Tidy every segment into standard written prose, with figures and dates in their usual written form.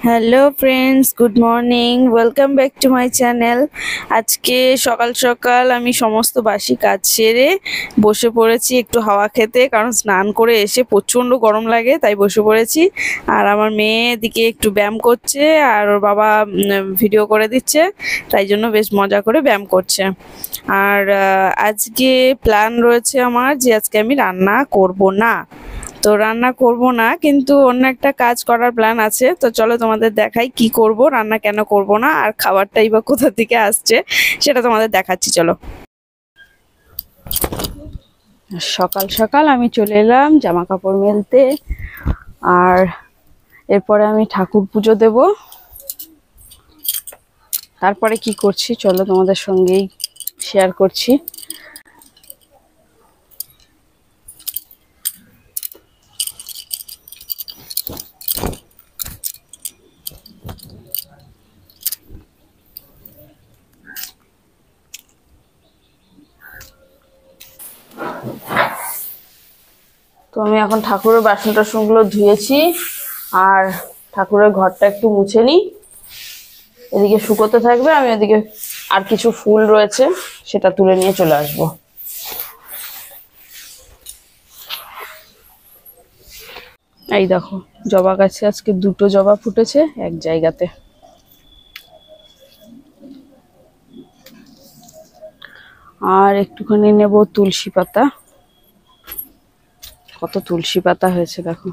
Hello friends, good morning, welcome back to my channel. আজকে সকাল সকাল আমি সমস্ত বাসি কাজ সেরে বসে পড়েছি একটু হাওয়া খেতে, কারণ স্নান করে এসে প্রচণ্ড গরম লাগে, তাই বসে পড়েছি। আর আমার মেয়ে এদিকে একটু ব্যায়াম করছে আর ওর বাবা ভিডিও করে দিচ্ছে, তাই জন্য বেশ মজা করে ব্যায়াম করছে। আর আজকে প্ল্যান রয়েছে আমার যে আজকে আমি রান্না করব না, তো রান্না করব না, কিন্তু অন্য একটা কাজ করার প্ল্যান আছে। তো চলো তোমাদের দেখাই কি করব, রান্না কেন করব না, আর খাবারটাই বা কোথা থেকে আসছে সেটা তোমাদের দেখাচ্ছি। চলো। সকাল সকাল আমি চলে এলাম জামা কাপড় মেলতে, আর এরপরে আমি ঠাকুর পুজো দেব। তারপরে কি করছি চলো তোমাদের সঙ্গেই শেয়ার করছি। তো আমি এখন ঠাকুরের বাসন টাসনগুলো ধুয়েছি, আর ঠাকুরের ঘরটা একটু মুছে নিই। এদিকে শুকোতে থাকবে, আমি এদিকে আর কিছু ফুল রয়েছে সেটা তুলে নিয়ে চলে আসব। এই দেখো, জবা গাছে আজকে দুটো জবা ফুটেছে এক জায়গাতে। আর একটুখানি নেব তুলসী পাতা, কত তুলসী পাতা হয়েছে দেখো।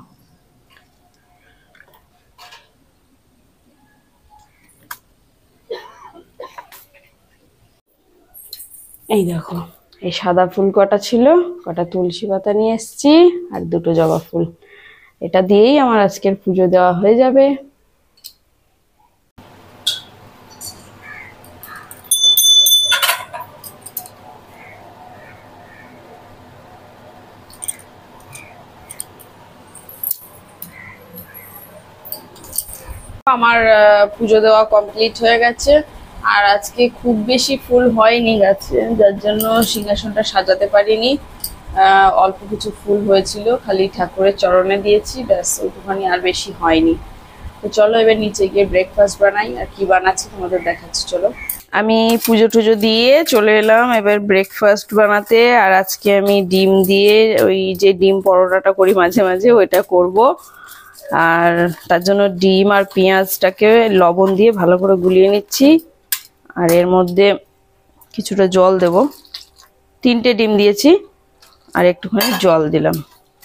এই দেখো, এই সাদা ফুল কটা ছিল, কটা তুলসী পাতা নিয়ে এসেছি, আর দুটো জবা ফুল। এটা দিয়েই আমার আজকের পুজো দেওয়া হয়ে যাবে। আমার পুজো দেওয়া কমপ্লিট হয়ে গেছে, আর আজকে খুব বেশি ফুল হয়নি গাছে, যার জন্য সিংহাসনটা সাজাতে পারিনি। অল্প কিছু ফুল হয়েছিল, খালি ঠাকুরের চরণে দিয়েছি, ব্যাস ওইটুখানি, আর বেশি হয়নি। তো চলো এবার নিচে গিয়ে ব্রেকফাস্ট বানাই, আর কি বানাচ্ছি তোমাদের দেখাচ্ছি। চলো, আমি পুজো টুজো দিয়ে চলে এলাম এবার ব্রেকফাস্ট বানাতে। আর আজকে আমি ডিম দিয়ে, ওই যে ডিম পরোটাটা করি মাঝে মাঝে, ওইটা করব। আর তার জন্য ডিম আর পেঁয়াজটাকে লবণ দিয়ে ভালো করে গুলিয়ে নিচ্ছি, আর এর মধ্যে কিছুটা জল দেব। 3টে ডিম দিয়েছি আর একটুখানি জল দিলাম।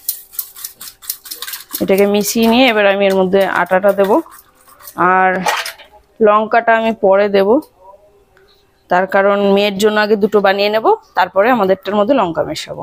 এটাকে মিশিয়ে নিয়ে এবার আমি এর মধ্যে আটাটা দেব, আর লঙ্কাটা আমি পরে দেব, তার কারণ মেয়ের জন্য আগে দুটো বানিয়ে নেব, তারপরে আমাদেরটার মধ্যে লঙ্কা মেশাবো।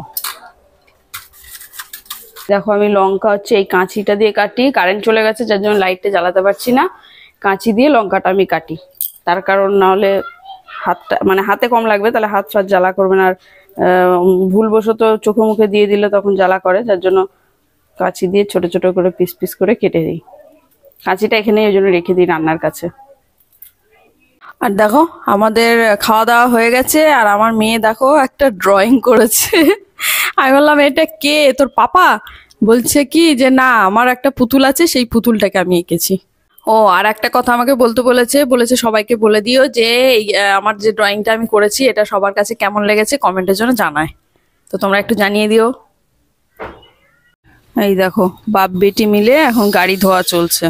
দেখো, আমি লঙ্কা হচ্ছে এই কাঁচিটা দিয়ে কাটি, কারেন্ট চলে গেছে যার জন্য লাইটটা জ্বালাতে পারছি না। কাঁচি দিয়ে লঙ্কাটা আমি কাটি, তার কারণ না হলে হাতটা, মানে হাতে কম লাগবে, তাহলে হাত ফাত জ্বালা করবে না। আর ভুলবশত চোখে মুখে দিয়ে দিলে তখন জ্বালা করে, যার জন্য কাঁচি দিয়ে ছোট ছোট করে পিস পিস করে কেটে দিই। কাঁচিটা এখানে ওই জন্য রেখে দিই রান্নার কাছে। আর দেখো, আমাদের খাওয়া দাওয়া হয়ে গেছে, আর আমার মেয়ে দেখো একটা ড্রয়িং করেছে। আমি বললাম, এটা কে, তোর পাপা? বলছে কি যে না, আমার একটা পুতুল আছে, সেই পুতুলটাকে আমি এঁকেছি। ও, আর একটা কথা আমাকে বলেছে সবাইকে বলে দিও যে আমার যে ড্রয়িংটা আমি করেছি এটা সবার কাছে কেমন লেগেছে কমেন্টের জন্য জানায়, তো তোমরা একটু জানিয়ে দিও। এই দেখো, বাপ বেটি মিলে এখন গাড়ি ধোয়া চলছে।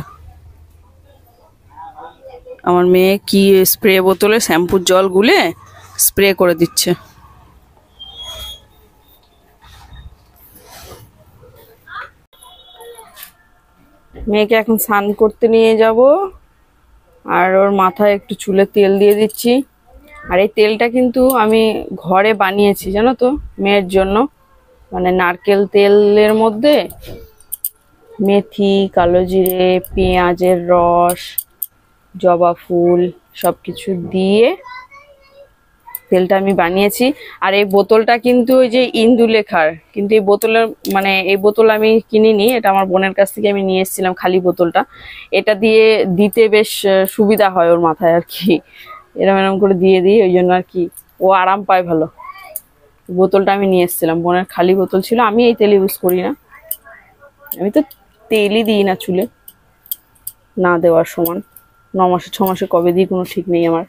আমার মেয়ে কি স্প্রে বোতলে শ্যাম্পুর জল গুলে স্প্রে করে দিচ্ছে। মেয়েকে এখন স্নান করতে নিয়ে যাব, আর ওর মাথায় একটু চুলে তেল দিয়ে দিচ্ছি। আর এই তেলটা কিন্তু আমি ঘরে বানিয়েছি, জানো তো, মেয়ের জন্য। মানে নারকেল তেলের মধ্যে মেথি, কালো জিরে, পেঁয়াজের রস, জবা ফুল সবকিছু দিয়ে তেলটা আমি বানিয়েছি। আর এই বোতলটা কিন্তু ওই যে ইন্দু লেখার, কিন্তু এই বোতলের, মানে এই বোতল আমি কিনিনি, এটা আমার বোনের কাছ থেকে আমি নিয়ে এসেছিলাম খালি বোতলটা। এটা দিয়ে দিতে বেশ সুবিধা হয় ওর মাথায় আর কি, এরম এরম করে দিয়ে দিই, ওই জন্য আর কি ও আরাম পায় ভালো। বোতলটা আমি নিয়ে এসেছিলাম, বোনের খালি বোতল ছিল। আমি এই তেল ইউজ করি না, আমি তো তেলই দিই না চুলে। না দেওয়ার সমান। 9 মাসে 6 মাসে কবে দিই কোনো ঠিক নেই আমার।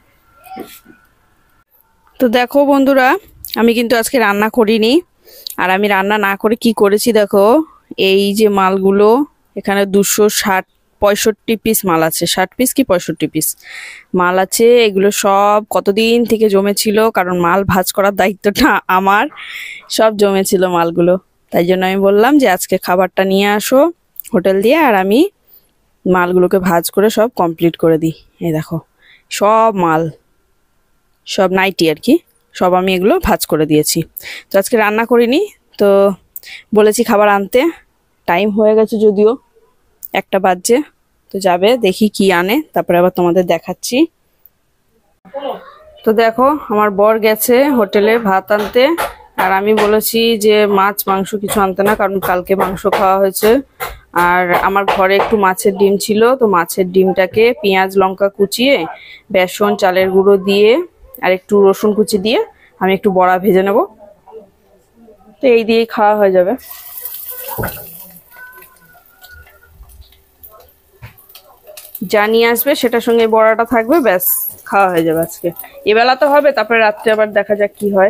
তো দেখো বন্ধুরা, আমি কিন্তু আজকে রান্না করিনি। আর আমি রান্না না করে কি করেছি দেখো, এই যে মালগুলো এখানে 265 পিস মাল আছে, 60 পিস কি 65 পিস মাল আছে। এগুলো সব কতদিন থেকে জমেছিল, কারণ মাল ভাঁজ করার দায়িত্বটা আমার, সব জমেছিল মালগুলো। তাই জন্য আমি বললাম যে আজকে খাবারটা নিয়ে আসো হোটেল দিয়ে, আর আমি মালগুলোকে ভাঁজ করে সব কমপ্লিট করে দিই। এই দেখো সব মাল, সব নাইটি আর কি, সব আমি এগুলো ভাঁজ করে দিয়েছি। তো আজকে রান্না করিনি, তো বলেছি খাবার আনতে। টাইম হয়ে গেছে যদিও, 1টা বাজছে। তো যাবে, দেখি কি আনে, তারপরে আবার তোমাদের দেখাচ্ছি। তো দেখো আমার বর গেছে হোটেলে ভাত আনতে, আর আমি বলেছি যে মাছ মাংস কিছু আনতে না, কারণ কালকে মাংস খাওয়া হয়েছে। আর আমার ঘরে একটু মাছের ডিম ছিল, তো মাছের ডিমটাকে পেঁয়াজ লঙ্কা কুচিয়ে বেসন চালের গুঁড়ো দিয়ে আর একটু রসুন কুচি দিয়ে আমি একটু বড়া ভেজে নেব। তো এই দিয়েই খাওয়া হয়ে যাবে। যা নিয়ে আসবে সেটার সঙ্গে বড়াটা থাকবে, ব্যাস খাওয়া হয়ে যাবে আজকে। এবেলা তো হবে, তারপরে রাত্রে আবার দেখা যাক কি হয়।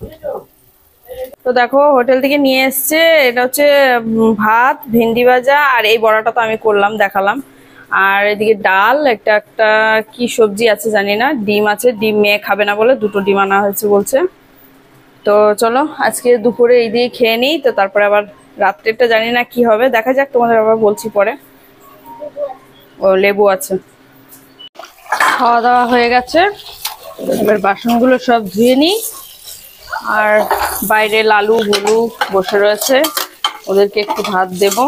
তো দেখো হোটেল থেকে নিয়ে এসছে, এটা হচ্ছে ভাত, ভেন্ডি ভাজা, আর এই বড়াটা তো আমি করলাম দেখালাম। আর এদিকে ডাল, একটা কি সবজি আছে জানি না, ডিম আছে, ডিম মেয়ে খাবে না বলে 2টো ডিম আনা হয়েছে বলছে। তো চলো আজকে দুপুরে এই দিয়ে খেয়ে নিই, তো তারপরে আবার রাত্রেরটা জানি না কি হবে, দেখা যাক, তোমাদের আবার বলছি পরে। ও লেবু আছে। খাওয়া দাওয়া হয়ে গেছে, এবার বাসনগুলো সব ধুয়ে নিই। আর বাইরে লালু ভুলু বসে রয়েছে, ওদেরকে একটু ভাত দেব।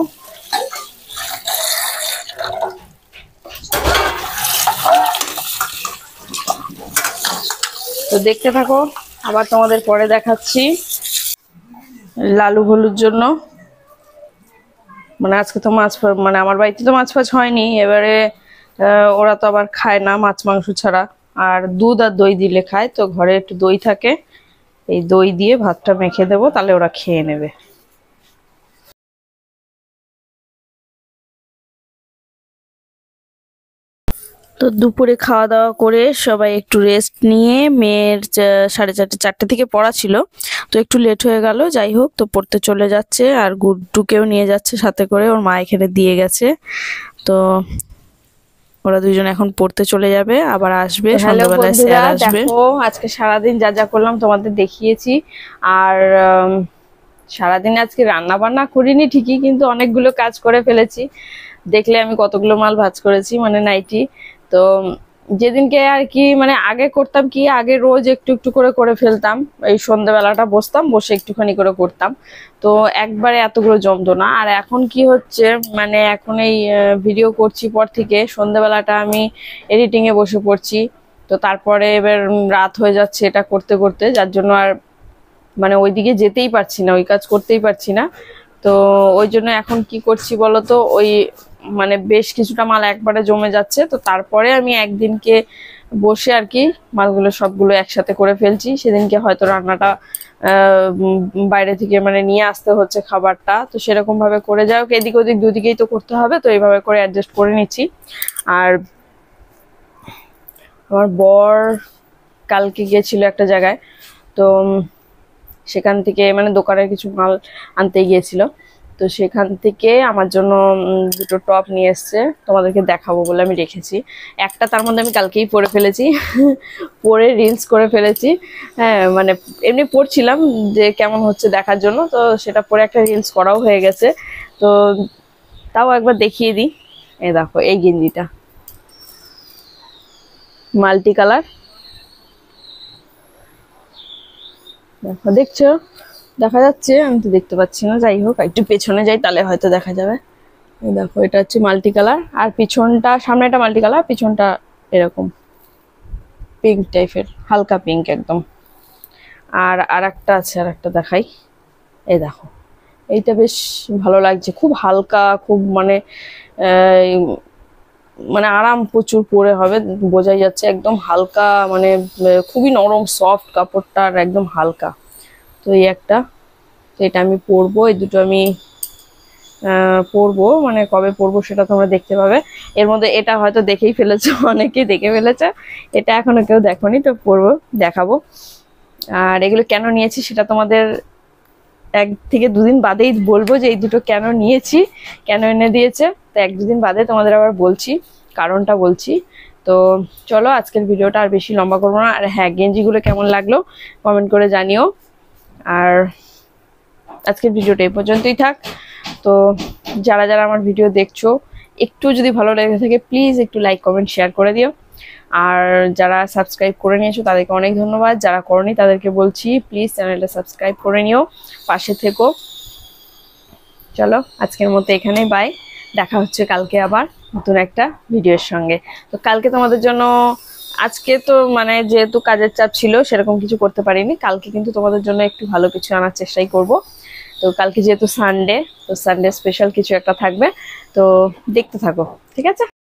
তো দেখতে থাকো, আবার তোমাদের পরে দেখাচ্ছি। লালু ভুলুর জন্য মানে আজকে তো মাছ, মানে আমার বাড়িতে তো মাছ ফাছ হয়নি, এবারে ওরা তো আবার খায় না মাছ মাংস ছাড়া, আর দুধ আর দই দিলে খায়। তো ঘরে একটু দই থাকে, এই দই দিয়ে ভাতটা মেখে দেবো, তাহলে ওরা খেয়ে নেবে। তো দুপুরে খাওয়া দাওয়া করে সবাই একটু রেস্ট নিয়ে, মেয়ের 4:30 থেকে পড়া ছিল, তো একটু লেট হয়ে গেল। যাই হোক, তো পড়তে চলে যাচ্ছে, আর গুড্ডুকেও নিয়ে যাচ্ছে সাথে করে, ওর মা এখানে দিয়ে গেছে। তো ওরা দুজন এখন পড়তে চলে যাবে, আবার আসবে সন্ধ্যাবেলায়, স্যার আসবে। দেখো আজকে সারাদিন যা যা করলাম তোমাদের দেখিয়েছি। আর সারাদিন আজকে রান্না বান্না করিনি ঠিকই, কিন্তু অনেকগুলো কাজ করে ফেলেছি। দেখলে আমি কতগুলো মাল ভাজ করেছি, মানে নাইটি। তো যেদিনকে আর কি, মানে আগে করতাম কি, আগে রোজ একটু একটু করে ফেলতাম, এই সন্ধ্যাবেলাটা বসতাম, বসে একটুখানি করে করতাম, তো একবারে এতগুলো জমতো না। আর এখন কি হচ্ছে, মানে এখন এই ভিডিও করছি পর থেকে সন্ধ্যাবেলাটা আমি এডিটিং এ বসে পড়ছি, তো তারপরে এবার রাত হয়ে যাচ্ছে এটা করতে করতে, যার জন্য আর মানে ওইদিকে যেতেই পারছি না, ওই কাজ করতেই পারছি না। তো ওই জন্য এখন কি করছি বলতো, ওই মানে বেশ কিছুটা মাল একবারে জমে যাচ্ছে, তো তারপরে আমি একদিনকে বসে আর কি মালগুলো সবগুলো একসাথে করে ফেলছি। সেদিনকে হয়তো রান্নাটা বাইরে থেকে মানে নিয়ে আসতে হচ্ছে খাবারটা, তো সেরকম ভাবে করে যাও, এদিক ওদিক দুদিকেই তো করতে হবে, তো এইভাবে করে অ্যাডজাস্ট করে নিচ্ছি। আর আমার বর কালকে গিয়েছিল একটা জায়গায়, তো সেখান থেকে মানে দোকানের কিছু মাল আনতে গিয়েছিল, তো সেখান থেকে আমার জন্য 2টো টপ নিয়ে এসছে, তোমাদেরকে দেখাবো বলে আমি রেখেছি। একটা তার মধ্যে আমি কালকেই পরে ফেলেছি, পরে রিলস করে ফেলেছি। হ্যাঁ মানে এমনি পরছিলাম যে কেমন হচ্ছে দেখার জন্য, তো সেটা পরে একটা রিলস করাও হয়ে গেছে। তো তাও একবার দেখিয়ে দিই। এই দেখো এই গেঞ্জিটা মাল্টি কালার, দেখো দেখছো, দেখা যাচ্ছে? আমি তো দেখতে পাচ্ছি না, যাই হোক একটু পেছনে যাই তাহলে হয়তো দেখা যাবে। এই দেখো এটা হচ্ছে মাল্টি কালার, আর পিছনটা, সামনেটা মাল্টি কালার, পিছনটা এরকম পিঙ্ক টাইপের, হালকা পিঙ্ক একদম। আর আরেকটা আছে, আরেকটা দেখাই। এই দেখো এইটা বেশ ভালো লাগছে, খুব হালকা, খুব মানে মানে আরাম প্রচুর পরে হবে, বোঝাই যাচ্ছে একদম হালকা, মানে খুবই নরম সফট কাপড়টা, আর একদম হালকা। তো এই একটা, তো এটা আমি পরবো, এই দুটো আমি পরবো, মানে কবে পরবো সেটা তোমরা দেখতে পাবে। এর মধ্যে এটা হয়তো দেখেই ফেলেছো, অনেকেই দেখে ফেলেছে, এটা এখনো কেউ দেখোনি, তো পরবো, দেখাবো। আর এগুলো কেন নিয়েছি সেটা তোমাদের 1 থেকে 2 দিন বাদেই বলবো, যে এই দুটো কেন নিয়েছি, কেন এনে দিয়েছে। তো 1-2 দিন বাদে তোমাদের আবার বলছি, কারণটা বলছি। তো চলো আজকের ভিডিওটা আর বেশি লম্বা করবো না। আর হ্যাঁ, গেঞ্জিগুলো কেমন লাগলো কমেন্ট করে জানিও। আর আজকের ভিডিওটা এই পর্যন্তই থাক। তো যারা যারা আমার ভিডিও দেখছো, একটু যদি ভালো লেগে থাকে প্লিজ একটু লাইক কমেন্ট শেয়ার করে দিও। আর যারা সাবস্ক্রাইব করে নিয়েছো তাদেরকে অনেক ধন্যবাদ, যারা করনি তাদেরকে বলছি প্লিজ চ্যানেলটা সাবস্ক্রাইব করে নিও, পাশে থেকো। চলো আজকের মতো এখানেই বাই, দেখা হচ্ছে কালকে আবার নতুন একটা ভিডিওর সঙ্গে। তো কালকে তোমাদের জন্য, আজকে তো মানে যেহেতু কাজের চাপ ছিল সেরকম কিছু করতে পারিনি, কালকে কিন্তু তোমাদের জন্য একটু ভালো কিছু আনার চেষ্টাই করব। তো কালকে যেহেতু সানডে, তো সানডে স্পেশাল কিছু একটা থাকবে, তো দেখতে থাকো, ঠিক আছে।